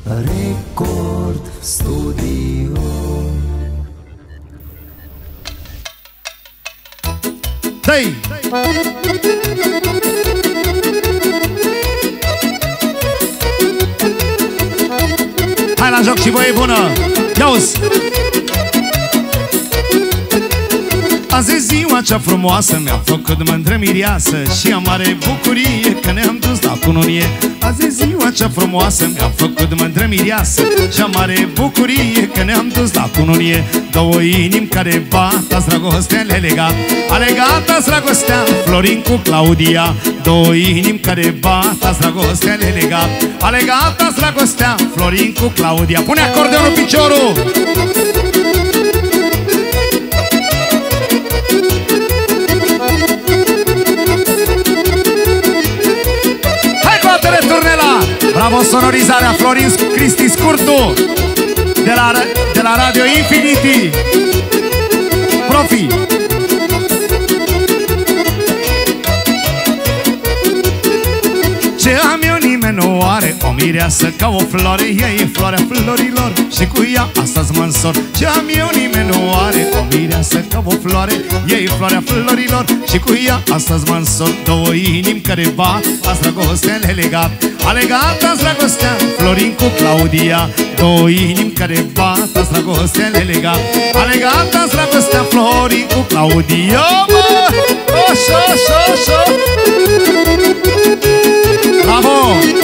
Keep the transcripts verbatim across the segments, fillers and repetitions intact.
Record Studio. Dai! Hai la joc și voi bună! Ia-uzi! Azi e ziua cea frumoasă, mi-a făcut mândră mireasă și am mare bucurie că ne-am dus la cununie. Azi e ziua cea frumoasă, mi-a făcut mândră mireasă și am mare bucurie că ne-am dus la cununie. Două inimi care bat, azi dragostea le legat, a legat azi dragostea Florin cu Claudia. Două inimi care bat, azi dragostea le legat, a legat azi dragostea Florin cu Claudia. Pune acordeonul piciorul! Bravo, sonorizarea Florin Cristi Scurtu de la, de la Radio Infinity. Profi. Ce am eu nimeni nu are, o mireasă ca o floare, ea e floarea florilor și cu ea astăzi mă însor. Ce am eu nimeni nu are, o mireasă ca o floare, ea e floarea florilor și cu ea astăzi mă însor. Două inimi care bat, azi dragostea le legat, a legat azi dragostea Florin cu Claudia. Două inimi care bat, azi dragostea le legat, a legat azi dragostea Florin cu Claudia. Mă! Așa, așa, așa! Bravo!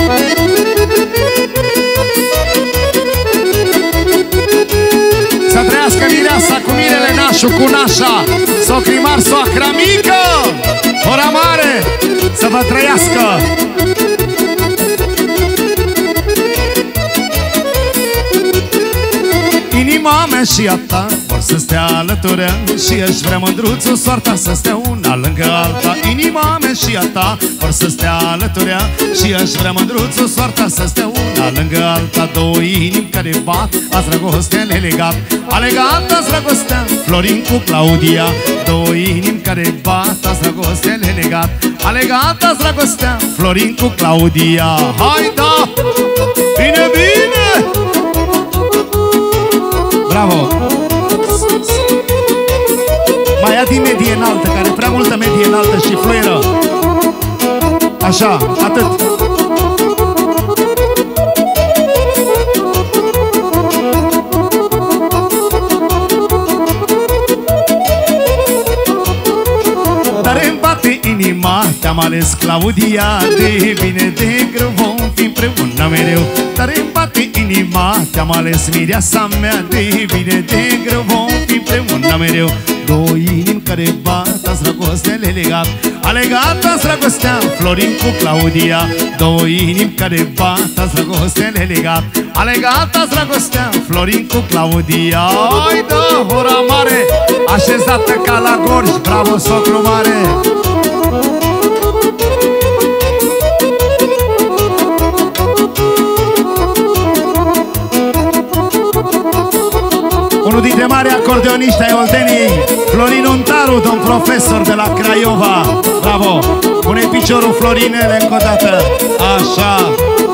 Să trăiască mireasa cu mirele, nașul cu nașa, socrii mari, soacra mică, ora mare, să vă trăiască! Inima mea și a ta vor să stea alături și își vrea mândruțul soarta să stea una lângă alta. Inima mea și a ta vor să stea alături și își vrea mândruțul soarta să stea una lângă alta. Două inimi care bat, azi dragostea le legat, a legat azi dragostea Florin cu Claudia. Două inimi care bat, azi dragostea le legat, a legat azi dragostea Florin cu Claudia. Hai da! Bine, bine! Bravo! Mai ia din medie înaltă, care prea multă medie înaltă și fluieră. Așa, atât. Dar îmi bate inima, te-am ales Claudia, de bine de greu vom fi împreună mereu. Dar îmi bate inima, te-am ales mireasa mea, de bine de greu vom fi împreună mereu. Două inimi care bat, azi dragostea le legat, a legat azi dragostea Florin cu Claudia. Două inimi care bat, azi dragostea le legat, a legat azi dragostea Florin cu Claudia. Hai da, ora mare, așezată ca la gorj, bravo socru mare! Unul dintre mari acordeoniști ai Oltenii, Florin Untaru, domn profesor de la Craiova. Bravo! Pune piciorul, Florinele, încă o dată. Așa!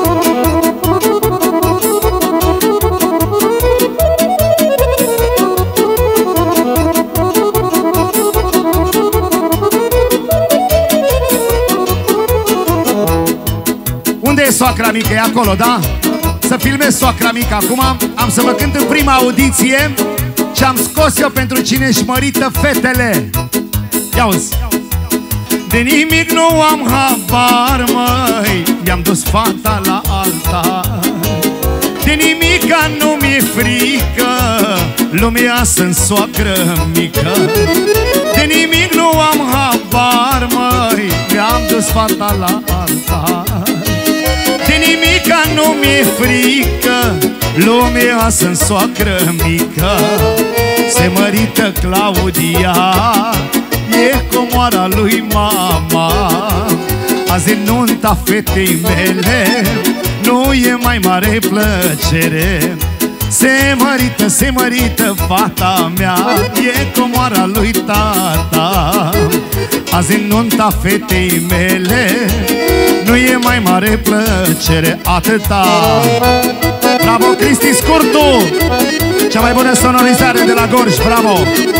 Unde e soacra mică? E acolo, da? Să filmez soacra mică. Acum am să vă cânt în prima audiție ce-am scos eu pentru cine-și mărită fetele. Ia-uzi! De nimic nu am habar, măi, i-am dus fata la alta. De nimica nu mi-e frică, lumea sunt soacră mică. De nimic nu am habar, măi, i-am dus fata la alta. De nimica nu mi-e frică, lumea sunt soacră mică. Se mărită Claudia, e comoara lui mama. Azi e nunta fetei mele, nu e mai mare plăcere. Se mărită, se mărită fata mea, e comoara lui tata. Azi e nunta fetei mele, nu e mai mare plăcere atâta. Bravo, Cristi Scurtu! Cea mai bună sonorizare de la Gorj, bravo!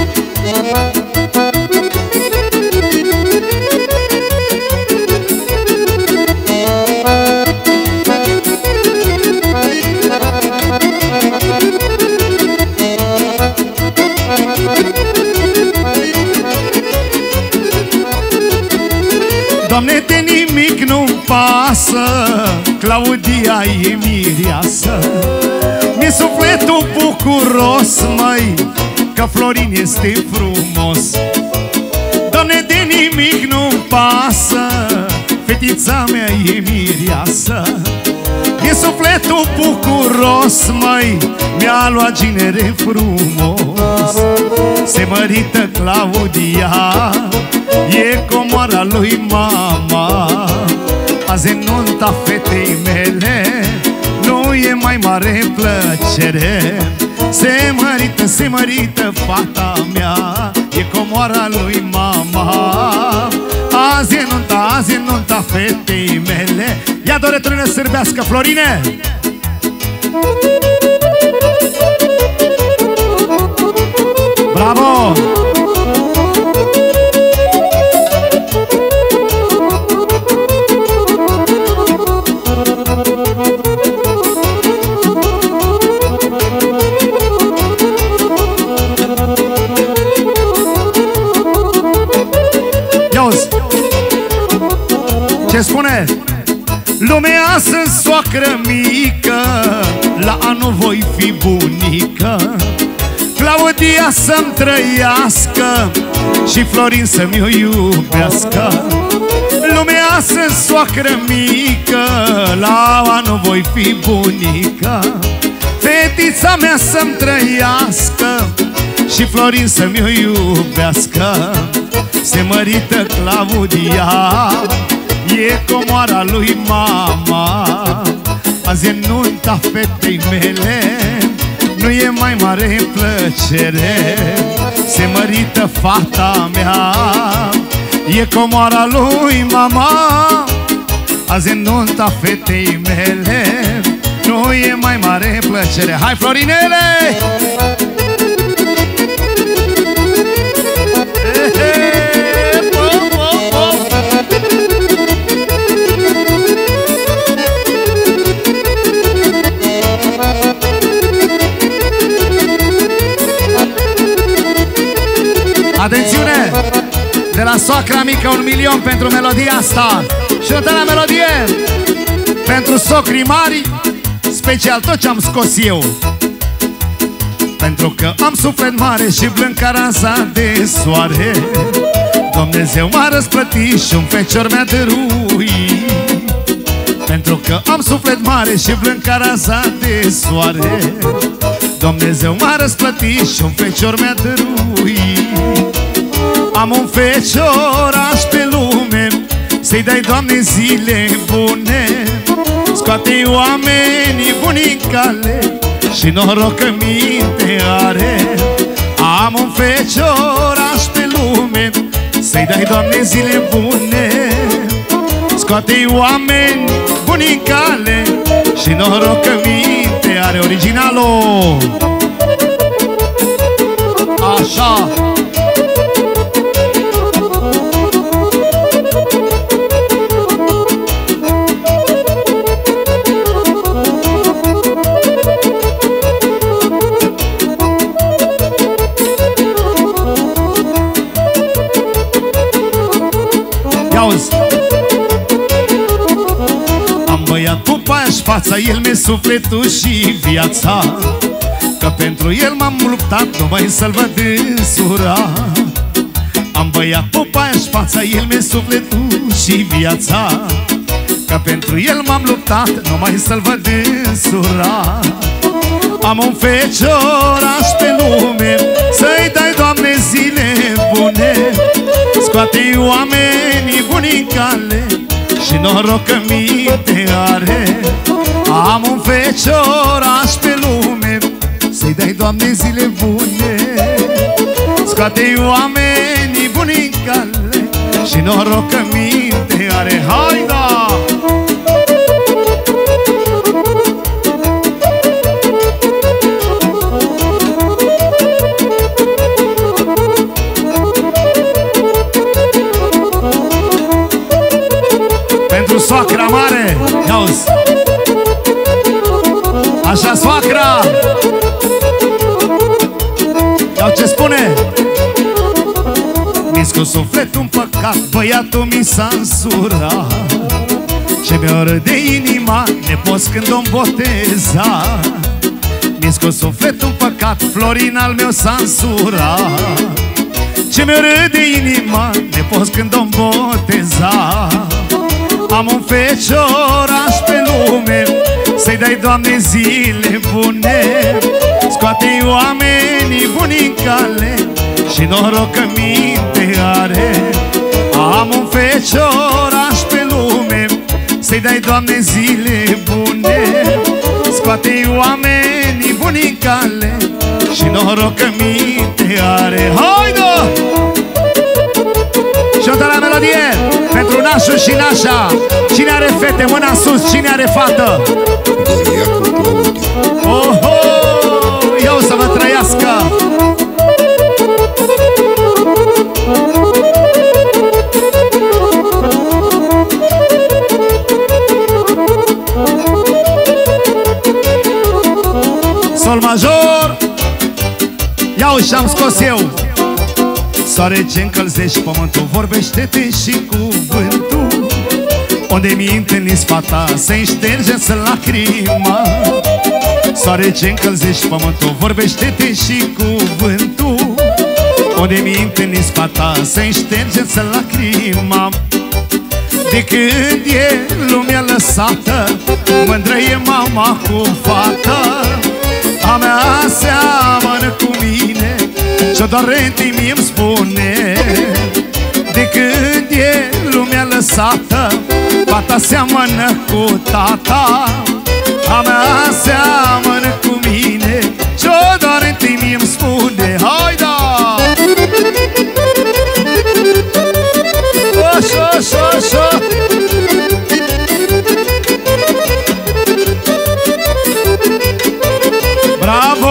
Doamne, de nimic nu-mi pasă, Claudia e mireasă. Mi-e sufletul bucuros, măi, că Florin este frumos. Doamne, de nimic nu-mi pasă, fetița mea e mireasă. Mi-e sufletul bucuros, măi, mi-a luat ginere frumos. Se mărită Claudia, e comoara lui mama. Azi e nunta fetei mele, nu e mai mare plăcere. Se mărită, se mărită fata mea, e comoara lui mama. Azi e nunta, azi e nunta fetei mele. Ia doreturile sârbească, Florine! Bravo! Ia-uzi! Ce spune? Lumea sunt soacră mică, la anul voi fi bunică. Claudia să-mi trăiască și Florin să-mi o iubească. Lumea sunt soacră mică, la anul voi fi bunică. Fetița mea să-mi trăiască și Florin să-mi o iubească. Se mărită Claudia, e comoara lui mama. Azi e nunta fetei mele, nu e mai mare plăcere. Se mărită fata mea, e comoara lui mama. Azi e nunta fetei mele, nu e mai mare plăcere. Hai, Florinele! Atențiune! De la soacra mică un milion pentru melodia asta. Și o la melodie pentru socrii mari, special tot ce am scos eu. Pentru că am suflet mare și blând ca raza de soare, Dumnezeu m-a răsplătit și un fecior mi-a dăruit. Pentru că am suflet mare și blând ca raza de soare, Dumnezeu m-a răsplătit și un fecior mi-a dăruit. Am un fecioraș pe lume, să-i dai, Doamne, zile bune. Scoate oamenii bunicale și noroc că minte are. Am un fecioraș pe lume, să-i dai, Doamne, zile bune. Scoate oameni bunicale și noroc că minte are. Originalul! Așa! Am băiat pupa-și fața, el mi-e sufletul și viața. Că pentru el m-am luptat, numai să-l văd însura. Am băiat pupa-și fața, el mi-e sufletul și viața. Că pentru el m-am luptat, numai să-l văd însura. Am un fecioraș pe lume, să-i dai, Doamne, zile bune. Scoate oamenii bunicale și noroc că minte are. Am un fecioraș pe lume, să-i dai, Doamne, zile bune. Scoate oamenii bunicale și noroc că minte are. Hai, da! Așa, soacra! Iau ce spune? Mi-s cu sufletul în păcat, băiatul mi s-a însurat. Ce mi-o râde inima, nepoți când o-mi boteza. Mi-s cu sufletul în păcat, Florin al meu s-a însurat. Ce mi-o râde inima, nepoți când o-mi boteza. Am un fecioraș pe lume, să-i dai, Doamne, zile bune. Scoate-i oamenii buni în cale și noroc că minte are. Am un fecioraș pe lume, să-i dai, Doamne, zile bune. Scoate-i oamenii buni în cale și noroc că minte are. Haidă! Și o dă la melodie pentru nașul și nașa. Cine are fete, mâna sus, cine are fată? Oho! Eu să vă trăiască! Sol major! Iau și-am scos eu. Soare ce încălzești pământul, vorbește-te și cuvântul. Unde mi întâlniți fata, să-i ștergeți lacrima. Soare ce încălzești pământul, vorbește-te și cuvântul. Unde mi întâlniți fata, să-i ștergeți lacrima. De când e lumea lăsată, mândră e mama cu fata. A mea seamănă cu mine, ce-o doare-nti mi-mi spune. De când e lumea lăsată, fata seamănă cu tata. A mea seamănă cu mine, ce-o doare-nti mi-mi spune. Haida! Așa, așa, așa. Bravo!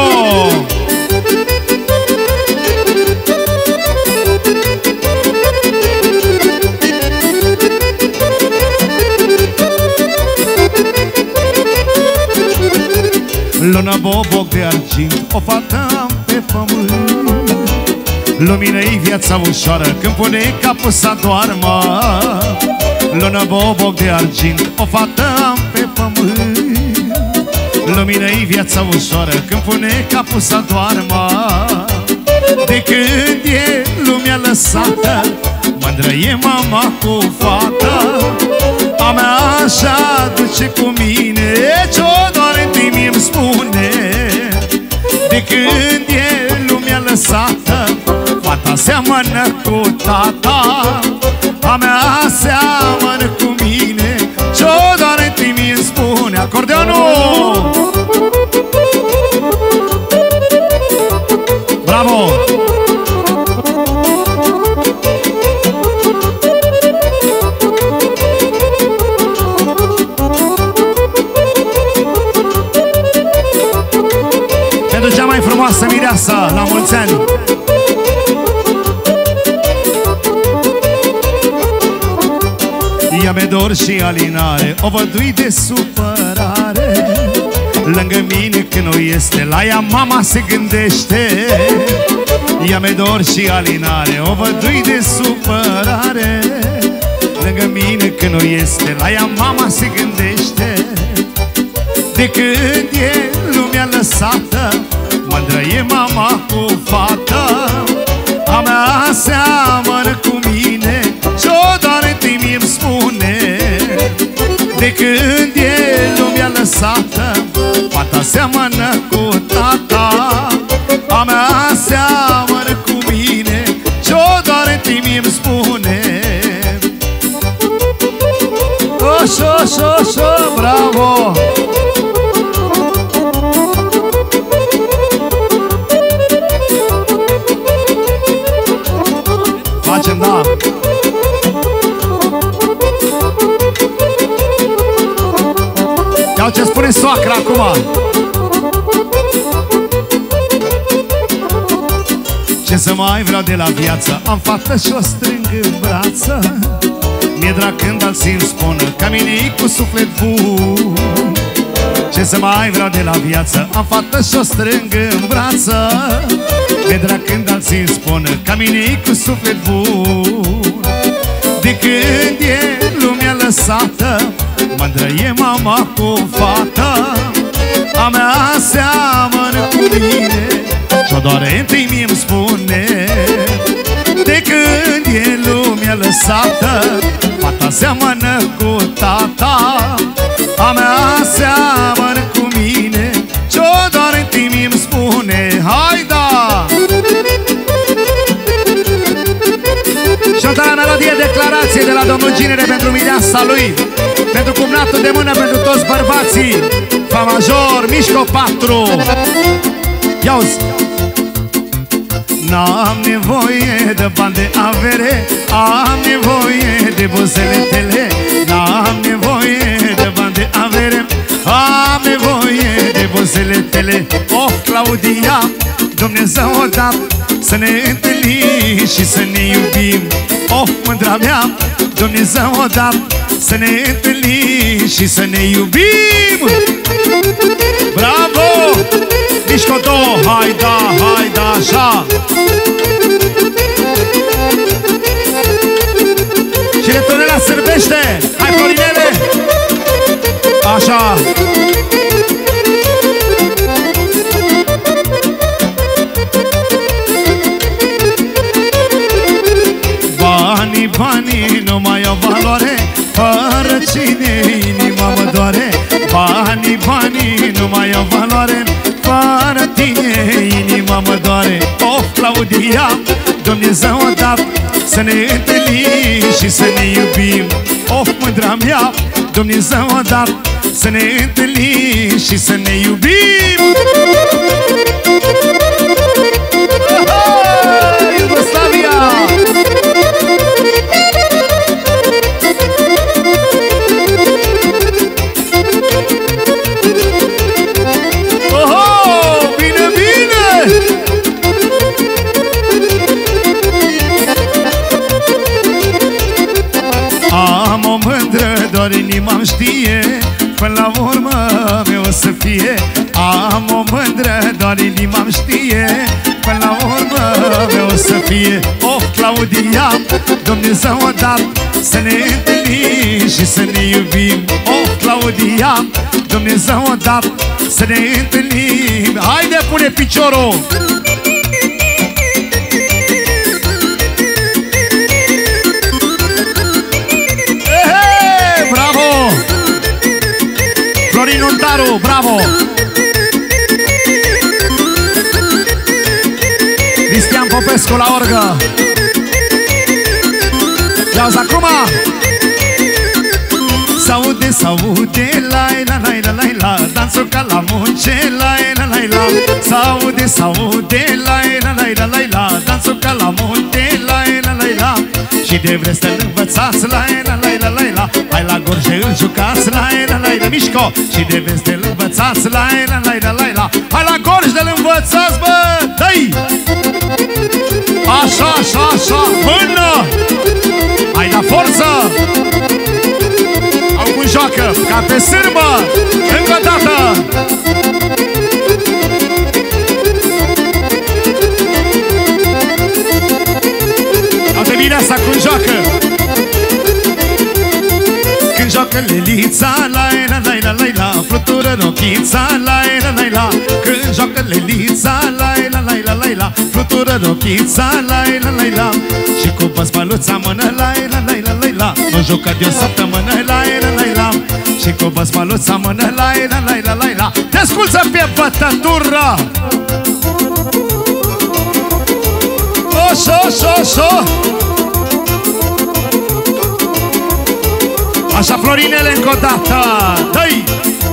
Lună boboc de argint, o fată am pe pământ. Lumină-i viața ușoară când pune capul să doarmă. Lună boboc de argint, o fată am pe pământ. Lumină-i viața ușoară când pune capul să doarmă. De când e lumea lăsată, mândră e mama cu fata. A mea așa duce cu mine, ce-o doare-nti mi-mi spune. De când e lumea lăsată, fata seamănă cu tata. A mea seamănă cu mine, ce-o doare-nti mi-mi spune. Acordeonul! Bravo! Pentru cea mai frumoasă mireasă, la mulți ani! Ea mi-e dor și alinare, o vădui de supărare. Lângă mine când nu este, la ea mama se gândește. Ea mi-e dor și alinare, o vădui de supărare. Lângă mine când nu este, la ea mama se gândește. De când e lumea lăsată, mândră e mama cu fata. A mea seamănă cu mine, ce-o doare-nti mi-mi spune. De când e lumea lăsată, fata seamănă cu tata. A mea seamănă cu mine, ce-o doare-nti mi-mi spune. Așa, așa, așa, bravo! Facem, da! Iau ce spune soacra acum! Ce să mai vreau de la viață? Am fată și o strâng în brață. Mi-e drag când alții îmi spună că mine-i cu suflet bun. Ce să mai vreau de la viață? Am fată și-o strâng în brață. De drag când alții îmi spun ca mine cu suflet bun. De când e lumea lăsată, mândră e mama cu fata. A mea seamănă cu mine și-o doare întâi mie-mi spune. De când e lumea lăsată, fata seamănă cu tata. A mea seamănă cu mine și-o doare întâi mie-mi spune. Hai da! Și o tare melodie, declarație de la domnul Ginere pentru mireasa lui, pentru cumnatul de mână, pentru toți bărbații. Fa major, Mișco patru. Ia-uzi! N-am nevoie de bani de avere, am nevoie de buzele tele. N-am nevoie de bani de avere, am nevoie de buzele tele. Oh, Claudia, Dumnezeu o dat să ne întâlnim și să ne iubim. Oh, mândra mea, Dumnezeu o dat să ne întâlnim și să ne iubim. Bravo! Mișco două, hai da, hai da, așa. Și retonela sârbește. Hai, Florinele! Așa. Banii, banii nu mai au valoare, fără cine inima mă doare. Banii, banii nu mai au valoare, fără tine inima mă doare. Oh, Claudia, Dumnezeu a dat să ne întâlnim și să ne iubim. Oh, mândra mea, Dumnezeu a dat să ne întâlnim și să ne iubim. Iugoslavia! Am o mândră, doar inima-mi știe, până la urmă meu o să fie. Am o mândră, doar inima-mi știe, până la urmă meu o să fie. Oh, Claudia, Dumnezeu a dat să ne întâlnim și să ne iubim. Oh, Claudia, Dumnezeu a dat să ne întâlnim. Haide, pune piciorul! Florin Untaru, bravo! Cristian Popescu la orgă. Ia-uzi acum! S-aude, s-aude, la-i-la, la-i-la, la-i-la, dansul ca la munce, la-i-la, la-i-la. S-aude, s-aude, la-i-la, la-i-la, la-i-la, dansul ca la munte, la-i-la, la-i-la. Și de vreți să-l învățați, la-i-la, la-i-la, la-i-la, hai la Gorje îl jucați, la-i-la, la-i-la, Mișco. Și de vreți să-l învățați, la-i-la, la-i-la, la-i-la, hai la Gorj de-l învățați, bă, dă-i! Așa, așa, așa, mână! Hai la forță! Au cum joacă, ca pe sârmă, încă o dată! Au-te bine asta cum joacă! Când joacă Lelița, la-i-la, la-i-la, la-i-la, flutură rochița, la-i-la, la-i-la. Când joacă Lelița, la-i-la, la-i-la, la-i-la, flutură rochița, la-i-la, la-i-la. Și cu băsmăluța mână, la-i-la, la-i-la, la-i-la, nu jucă de o săptămână, la-i-la, la-i-la. Și cu băsmăluța mână, la-i-la, la-i-la, la-i-la. Te ascultă pe bătătură! Oșo, oșo, oșo! Așa, Florinele, încă o dată! Dă-i!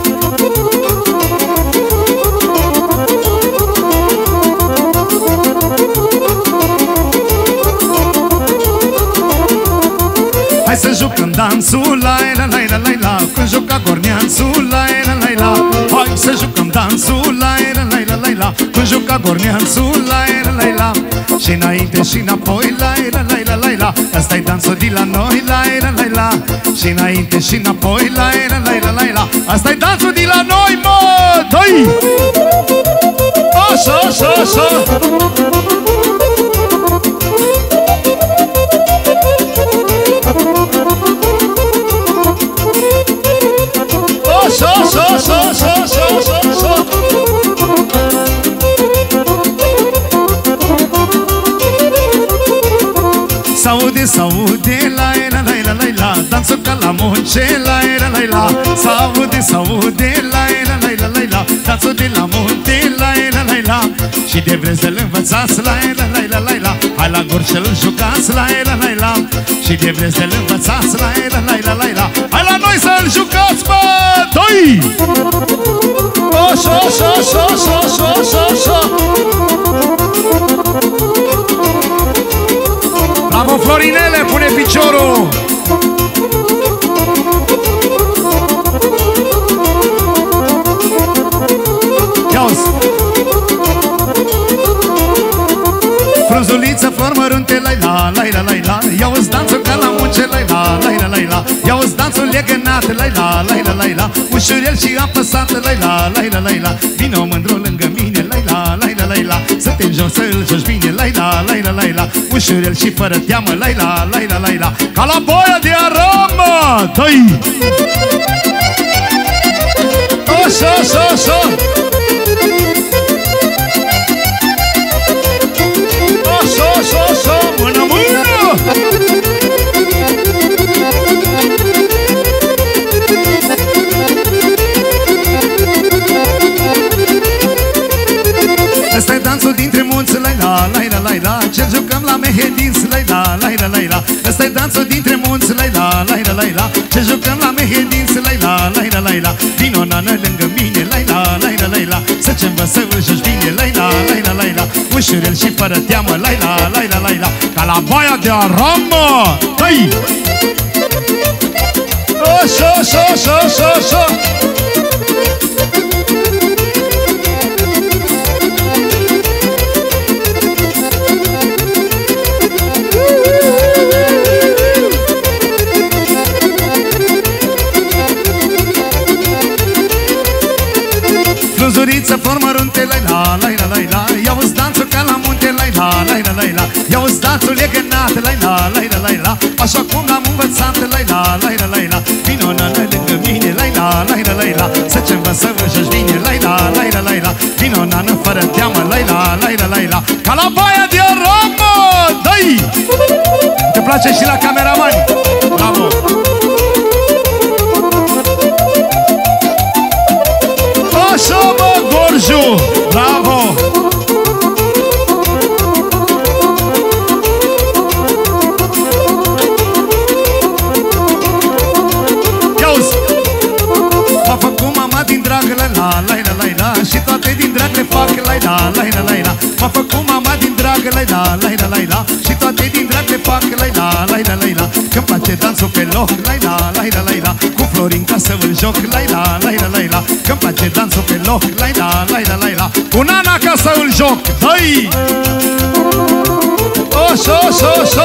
Hai să jucăm dansul, la-i-la, la-i-la, la-i-la, când juca Gorneanțul, la-i-la, la-i-la. Hai să jucăm dansul, la-i-la, la-i-la, la-i-la, când juca Gorneanțul, la-i-la, la-i-la. și înainte și înapoi, la la la la la la. Asta-i dansul de la noi, la la la la. Și înainte și înapoi, la la la la la la. Asta-i dansul de la noi, mă, dă-i! Așa, așa, așa. Așa, așa, așa, așa, așa, așa, așa. S-aude, s-aude, la la la la la la. Dansul ca la munce, la la la la. S-aude, s-aude, la la la la la la. Dansul de la munte, la la la la. Și de vreți să-l învățați, la la la la la la. Hai la gură să-l jucați, la la la la. Și de vreți să-l învățați, la la la la la la. Hai la noi să-l jucați, bă, doi! Așa, așa, așa, așa, așa, așa, așa. Bravo, Florinele, pune piciorul! Ia-uzi! Frunzuliță, flori mărunte, lai-la, lai-la, lai-la. Ia-uzi danțul ca la munce, lai-la, lai-la, lai-la. Ia-uzi danțul legănat, lai-la, lai-la, lai-la. Ușurel și apăsat, lai-la, lai-la, lai-la. Vino mândru lângă mine, lai-la, lai-la, lai-la. Să te înjoci, să-l joci bine, lai-la, lai-la, lai-la. Ușurel și fără teamă, lai-la, lai-la, lai-la. Ca la boia de aramă, dă-i! Așa, așa, așa. Așa, așa, așa, mână, mână! Ăsta-i danțul dintre munți, lai-la, lai-la, lai-la. Ce jucăm la mehedinți, lai-la, lai-la, lai-la. Ăsta-i danțul dintre munți, lai-la, lai-la, lai-la. Ce jucăm la mehedinți, lai-la, lai-la, lai-la. Vino, nană, lângă mine, lai-la, lai-la, lai-la. Să ce învăț să îl joci bine, lai-la, lai-la, lai-la. Ușurel și fără teamă, lai-la, lai-la, lai-la. Ca la baia de aramă, dă-i! Așa, așa, așa, așa, așa. Frunzuriță, flori mărunte, lai-la, lai-la, lai-la. Ia-uzi danțul ca la munte, lai-la, lai-la, lai-la. Ia-uzi danțul legănat, lai-la, lai-la, lai-la. Așa cum l-am învățat, lai-la, lai-la, lai-la. Vino, nană, lângă mine, lai-la, lai-la, lai-la. Să ce învăț să vă joci bine, lai-la, lai-la, lai-la. Vino, nană, fără teamă, lai-la, lai-la, lai-la. Ca la baia de aramă, dă-i! Te place și la cameramani? Bravo! Așa, bă, Gorju! Bravo! Ia-uzi! M-a făcut mama din drag, la-la, la-la, la-la. Și toate din drag le fac, la-la, la-la, la-la. M-a făcut mama din drag, la-la, la-la, la-la. Și toate din drag le fac, la-la, la-la, la-la. Că-mi place dansul pe loc, la-la, la-la, la-la. Cu Florin ca să îl joc, la-la, la-la, la-la. Că-mi place dansul pe loc, la-la, la-la, la-la. Cu Nana ca să îl joc, dă-i! Așa, așa, așa.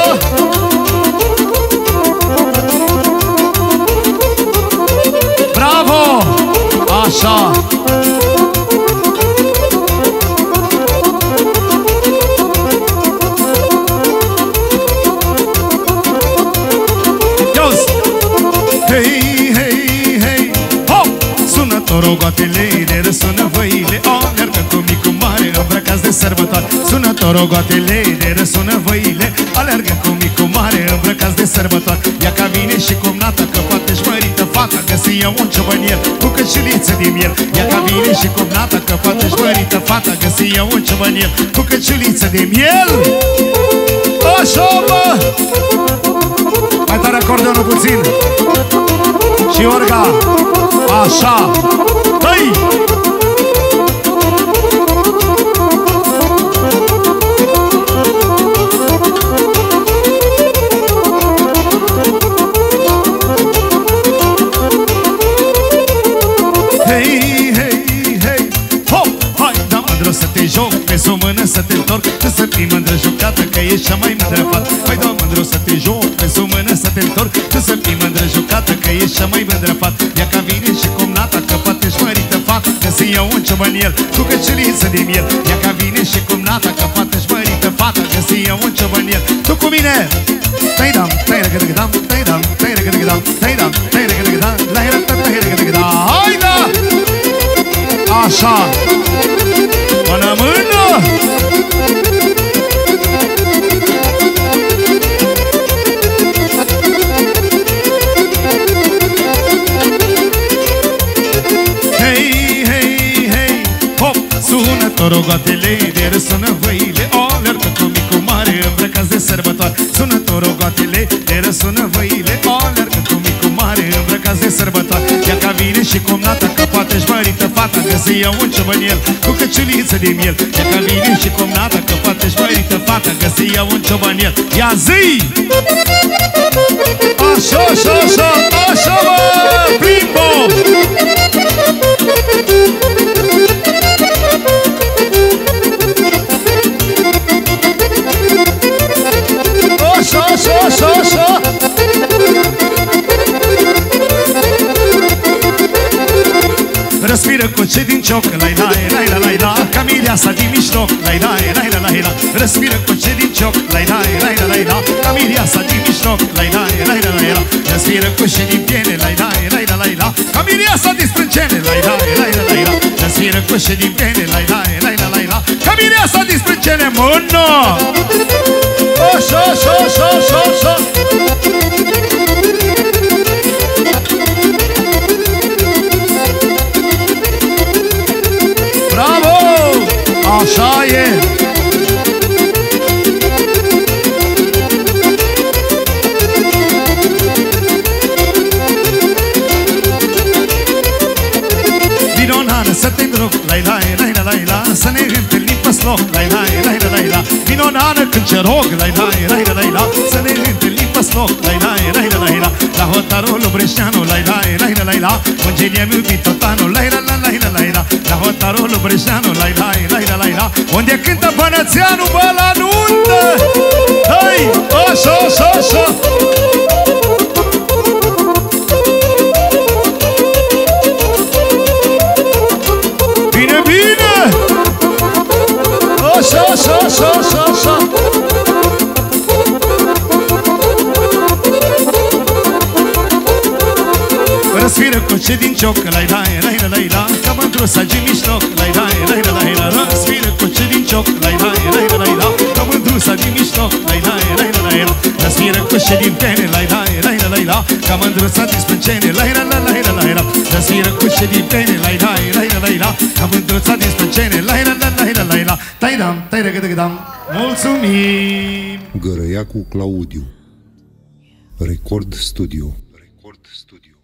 Bravo! Așa! Hei, hei, hei, hop! Sună torogoatele, ne răsună văile. O, alergă cu micu mare, îmbrăcați de sărbătoare. Sună torogoatele, ne răsună văile. Alergă cu micu mare, îmbrăcați de sărbătoare. Ia ca vine și cum nată, că poate-și mărită fata. Găsi eu un ciobăniel cu căciuliță de miel. Ia ca vine și cum nată, că poate-și mărită fata. Găsi eu un ciobăniel cu căciuliță de miel. Așa, bă! Mai tare acordeonul puțin. Și orga. Așa. Hăi! Hei, hei, hei. Hop! Hai, da mândru să te joc, pe o mână să te întorc. Să fii mândră jucată, că ești cea mai mândră fată. Hai dă mândru să te joc, pe sub mână să te întorc. Tu să fii mândră jucată, că ești cea mai mândră fată. Ia ca vine și cumnata, că poate ești mărită fată, că să iau un ciobăniel cu căciuliță de miel. Ia ca vine și cumnata, că poate ești mărită fată, că să iau un ciobăniel. Tu cu mine! Tai-dam, tai-ră-gă-dă-gă-dam, tai-dam, tai-ră-gă-dă-gă-dam, tai-dam, tai-ră-gă-dă-gă-dam, la-i-ră-tă-tai-ră-gă-dă-gă-da. Hai da! Așa! Mână, mână! Hei, hei, hei, hop! Sună torogoatele, de răsună văile, o alertă cu micul mare, îmbrăcați de sărbătoare. Sună torogoatele, de răsună văile, o alertă cu micul mare, îmbrăcați de sărbătoare. Ia ca vine și cumnata, că poate-și mărită fata, că să iau un ciobăniel cu căciuliță de miel. Ia ca vine și cumnata, că poate-și mărită fata, că să iau un ciobăniel. Ia zi! Așa, așa, așa, așa, mă! Plimbo! Așa, așa, așa, așa! Răspiră cu ce din cioc, lai la lai la lai la, ca mireasa din miștoc, lai la lai la lai la. Răspiră cu ce din cioc, lai la lai la lai la, ca mireasa din miștoc, lai la lai la lai la. Răspiră cu ce din piele, lai la lai la lai la, ca mireasa din sprâncene, lai la lai la lai la. Răspiră cu ce din piele, lai la lai la lai la, ca mireasa din sprâncene, mână! Așa, așa, așa, așa, așa. Bravo! Așa e! Vino, nană, să te îndrog, lai, lai, lai, lai, lai, la, să ne întâlnim pe sloc, lai, lai, lai, lai, lai, la. Vino, nană, când ce rog, lai, lai, lai, lai, la, să ne întâlnim pe sloc, lai, lai, lai, lai, la. La hotarul Breșneanu, lai, lai, lai, lai, la, unde-mi iubit totanul, lai, lai, lai, lai, la. La hotarul Breșneanu, lai, lai, lai, lai, la, unde cântă Bănățeanu, bă, la nuntă. Hai, așa, așa, așa. Bine, bine! Așa, așa, așa, așa, așa. Răsfiră cu ce din cioc, lai, lai, lai, lai, la, ca mândru sagi miștoc, lai, lai, lai, lai, la. Răsfiră cu ce din cioc, lai, lai, lai, lai, la, ca mândru sagi miștoc, lai, lai, lai, lai, la. Răsfiră cu ce din pene, lai, lai, lai, lai, la, ca mândru sagi sprâncene, lai, lai, lai, lai, la. Răsfiră cu ce din pene, lai, lai, lai, lai, la, ca mândru sagi sprâncene, lai, lai, lai, lai, la. Tai-dam, tai-ră-gă-dă-gă-dam. Mulțumim! Gărăiacu Claudiu. Record Studio. Record Studio.